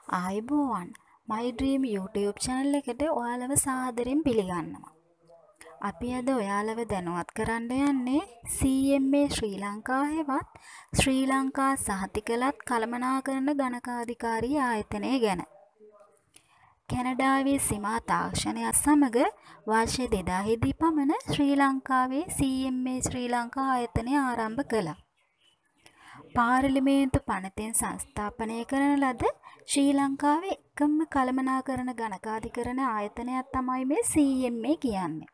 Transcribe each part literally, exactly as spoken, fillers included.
ආයිබෝවන් My Dream YouTube channel එකට ඔයාලව සාදරයෙන් පිළිගන්නවා. අපි අද ඔයාලව දැනුවත් කරන්න යන්නේ C M A ශ්‍රී ලංකා හෙවත් ශ්‍රී ලංකා සහතිකලත් කළමනාකරණ ගණකාධිකාරී ආයතනය ගැන. කැනඩාවේ සීමා තාක්ෂණයත් සමග වර්ෂ දෙදාහි දී පමණ ශ්‍රී ලංකාවේ C M A ශ්‍රී ලංකා ආයතනය ආරම්භ කළා. පාර්ලිමේන්තු පනතෙන් සංස්ථාපනය කරන ලද ශ්‍රී ලංකාවේ එකම කළමනාකරණ ගණකාධිකරණ ආයතනයක් තමයි මේ C M A කියන්නේ.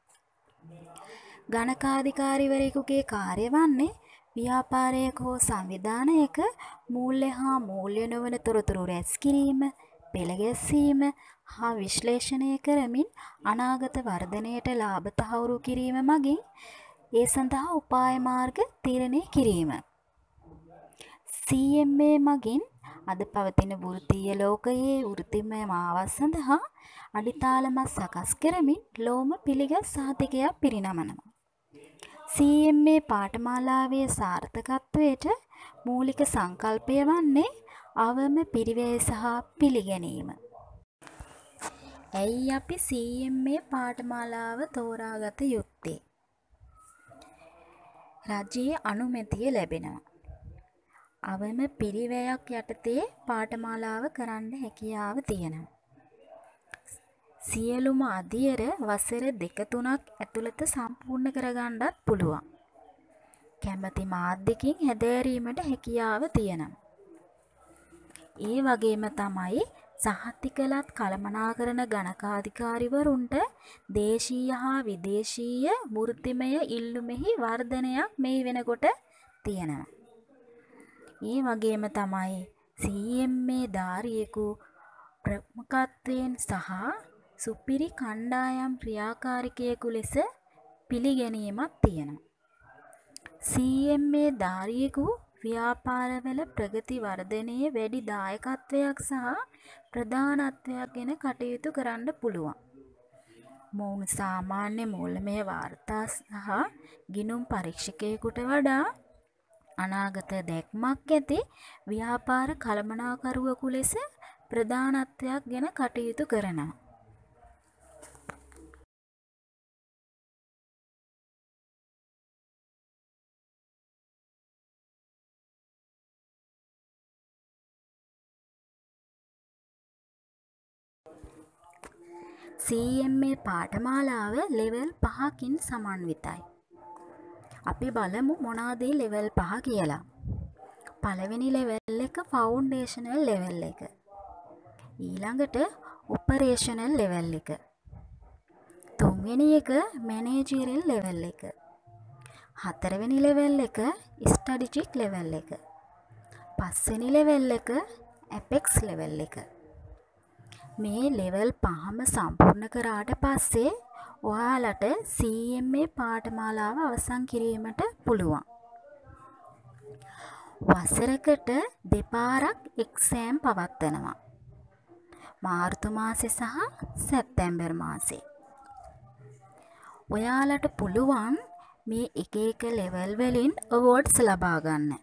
ගණකාධිකාරිවරයෙකුගේ කාර්ය වන්නේ ව්‍යාපාරයක හෝ සංවිධානයක මූල්‍ය හා මූල්‍ය නොවන තොරතුරු රැස් කිරීම, පෙළ ගැස්වීම හා විශ්ලේෂණය කරමින් අනාගත වර්ධනයට ලාභ තහවුරු කිරීම මගින් ඒ සඳහා උපාය මාර්ග තීරණය කිරීම. C M A මගින් අද පවතින වෘත්තීය ලෝකයේ වෘත්තිමය මාවත සඳහා අඩිතාලමක් සකස් කරමින් ලෝම පිළිගත් සහතිකයක් පිරිනමනවා. C M A පාඨමාලාවේ සාර්ථකත්වයට මූලික සංකල්පය වන්නේ අවම පිරිවැය සහ පිළිගැනීම. ඇයි අපි C M A පාඨමාලාව තෝරාගත යුත්තේ? රජයේ අනුමැතිය ලැබෙනවා. අවම පිරිවැයක් යටතේ පාඨමාලාව කරන්න හැකියාව තියෙනවා. සියලුම අදියර වසර දෙක තුනක් ඇතුළත සම්පූර්ණ කරගන්නත් පුළුවන්. කැමැති මාධ්‍යකින් හැදෑරීමට හැකියාව තියෙනවා. ඒ වගේම තමයි සහතිකලත් කළමනාකරණ ගණකාධිකාරිවරුන්ට දේශීය හා විදේශීය වෘත්තිමය ඉල්ලුමෙහි වර්ධනයක් මේ වෙනකොට තියෙනවා. ඒ වගේම තමයි C M A ධාරියෙකු ප්‍රමුඛත්වයෙන් සහ සුපිරි කණ්ඩායම් ක්‍රියාකාරිකයෙකු ලෙස පිළිගැනීමක් තියෙනවා. C M A ධාරියෙකු ව්‍යාපාරවල ප්‍රගති වර්ධනයේ වැඩි දායකත්වයක් සහ ප්‍රධානත්වයක් ගැන කටයුතු කරන්න පුළුවන්. මොවුන් සාමාන්‍ය මූල්‍යමය වාර්තා සහ ගිණුම් පරීක්ෂකයෙකුට වඩා අනාගත දැක්මක් ඇති ව්‍යාපාර කළමනාකරුවෙකු ලෙස ප්‍රධානත්වයක් ගැන කටයුතු කරනවා. C M A පාඨමාලාව ලෙවල් පහකින් සමන්විතයි. අපි බලමු මොනවාද ලෙවල් පහ කියලා. පළවෙනි ලෙවල් එක ෆවුන්ඩේෂනල් ලෙවල් එක. ඊළඟට ඔපරේෂනල් ලෙවල් එක. තුන්වෙනි එක මැනේජරියල් ලෙවල් එක. හතරවෙනි ලෙවල් එක ස්ට්‍රැටජික් ලෙවල් එක. පස්වෙනි ලෙවල් එක ඇපෙක්ස් ලෙවල් එක. මේ ලෙවල් පහම සම්පූර්ණ කරාට පස්සේ ඔයාලට C M A පාඨමාලාව අවසන් කිරීමට පුළුවන්. වසරකට දෙපාරක් එක්සෑම් පවත්වනවා. මාර්තු මාසේ සහ සැප්තැම්බර් මාසේ. ඔයාලට පුළුවන් මේ එක එක ලෙවල් වලින් අවෝඩ්ස් ලබා ගන්න.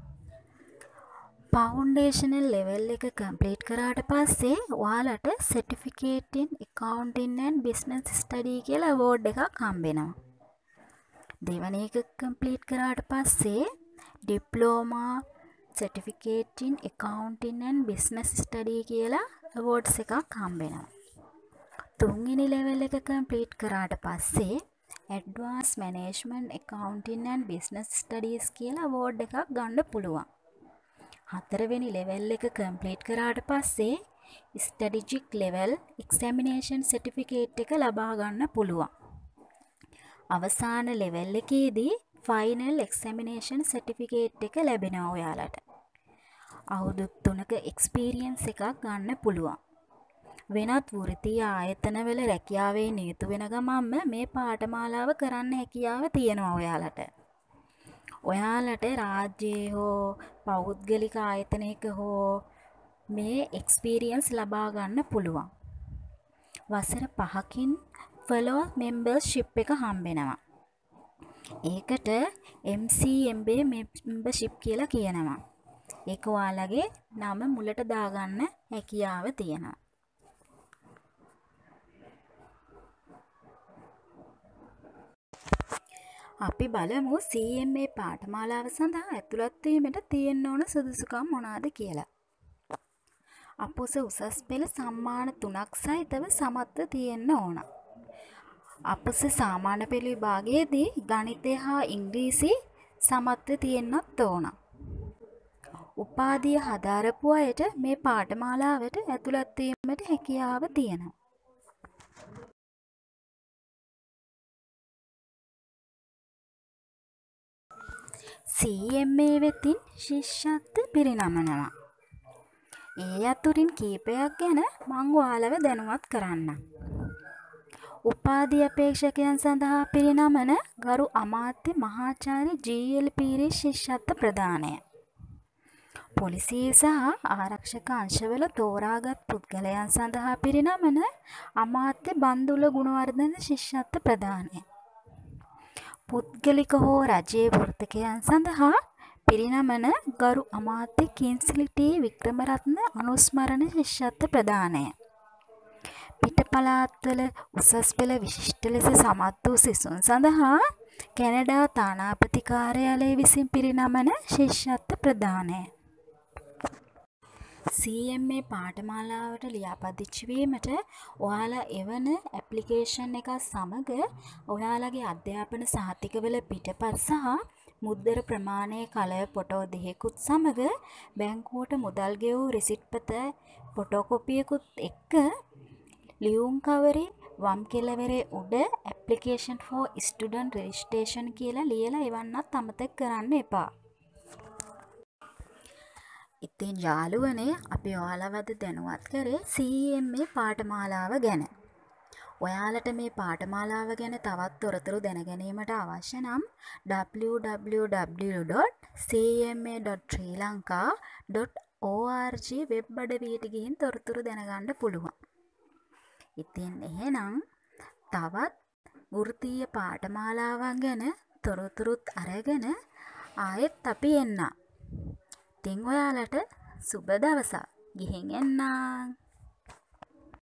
ෆවුන්ඩේෂනල් ලෙවල් එක කම්ප්ලීට් කරාට පස්සේ ඔයාලට certificate in accounting and business study කියලා අවෝඩ් එකක් හම්බෙනවා. දෙවැනි එක කම්ප්ලීට් කරාට පස්සේ diploma certificate in accounting and business study කියලා අවෝඩ්ස් එකක් හම්බෙනවා. තුන්වෙනි ලෙවල් එක කම්ප්ලීට් කරාට පස්සේ advanced management accounting and business studies කියලා අවෝඩ් එකක් ගන්න පුළුවන්. හතරවෙනි ලෙවල් එක කම්ප්ලීට් කරාට පස්සේ ස්ට්‍රැටජික් ලෙවල් එක්සැමිනේෂන් සර්ටිෆිකේට් එක ලබා ගන්න පුළුවන්. අවසාන ලෙවල් එකේදී ෆයිනල් එක්සැමිනේෂන් සර්ටිෆිකේට් එක ලැබෙනවා ඔයාලට. අවුරුදු තුනක එක්ස්පීරියන්ස් එකක් ගන්න පුළුවන්. වෙනත් වෘත්තීය ආයතනවල රැකියාවේ නියුතු වෙන ගමන්ම මේ පාඨමාලාව කරන්න හැකියාව තියෙනවා ඔයාලට. ඔයාලට රාජ්‍යයේ හෝ පෞද්ගලික ආයතනයක හෝ මේ එක්ස්පීරියන්ස් ලබා ගන්න පුළුවන්. වසර පහකින් ෆෙලෝ මෙම්බර්ෂිප් එක හම්බෙනවා. ඒකට M C M B membership කියලා කියනවා. ඒක ඔයාලගේ නම මුලට දාගන්න හැකියාව තියෙනවා. අපි බලමු සී එම් ඒ පාඨමාලාව සඳහා ඇතුළත් වීමට තියෙන්න ඕන සුදුසුකම් මොනවාද කියලා. අපොස උසස් පෙළ සම්මාන තුනක් සහිතව සමත්ව තියෙන්න ඕන. අපොස සාමාන්‍ය පෙළ විභාගයේදී ගණිතය හා ඉංග්‍රීසි සමත්ව තියෙන්නත් ඕන. උපාධිය හදාරපු අයට මේ පාඨමාලාවට ඇතුළත් වීමට හැකියාව තියෙනවා. සී එම් ඒ වෙතින් ශිෂ්‍යත්ව පිරිනමනවා. ඒ අතුරින් කීපයක් ගැන මං ඔයාලව දැනුවත් කරන්නම්. උපාධි අපේක්ෂකයන් සඳහා පිරිනමන ගරු අමාත්‍ය මහාචාර්ය ජී එල් පීරිස් ශිෂ්‍යත්ව ප්‍රදානය. පොලිසිය සහ ආරක්ෂක අංශවල තෝරාගත් පුද්ගලයන් සඳහා පිරිනමන අමාත්‍ය බන්දුල ගුණවර්ධන ශිෂ්‍යත්ව ප්‍රදානය. පුද්ගලික හෝ රජයේ වෘත්තකයන් සඳහා පිරිනමන ගරු අමාත්‍ය කින්ස්ලි ටී වික්‍රමරත්න අනුස්මරණ ශිෂ්‍යත්ව ප්‍රදානය. පිට පළාත්වල උසස් පෙළ විශිෂ්ට ලෙස සමත් වූ සිසුන් සඳහා කැනඩා තානාපති කාර්යාලය විසින් පිරිනමන ශිෂ්‍යත්ව ප්‍රදානය. සී එම් ඒ පාඨමාලාවට ලියාපදිංචි වීමට ඔයාලා එවන ඇප්ලිකේෂන් එක සමග ඔයාලගේ අධ්‍යාපන සහතිකවල පිටපත් සහ මුද්දර ප්‍රමාණයේ කලය ෆොටෝ දෙකකුත් සමග බැංකුවට මුදල් ගෙවූ රිසිට් පත ෆොටෝකොපියකුත් එක්ක ලියුම් කවරේ වම් කෙළවරේ උඩ application for student registration කියලා ලියලා එවන්නත් අමතක කරන්න එපා. ඉතින් යාළුවනේ අපි ඔයාලවද දැනුවත් කරේ සී එම් ඒ පාඨමාලාව ගැන. ඔයාලට මේ පාඨමාලාව ගැන තවත් තොරතුරු දැනගැනීමට අවශ්‍ය නම් W W W dot C M A dot Sri Lanka dot O R G web අඩවියට ගිහින් තොරතුරු දැනගන්න පුළුවන්. ඉතින් එහෙනම් තවත් වෘත්තීය පාඨමාලාවන් ගැන තොරතුරුත් අරගෙන ආයෙත් අපි එන්නම්. ඉතින් ඔයාලට සුබ දවසක්. ගිහින් එන්නම්.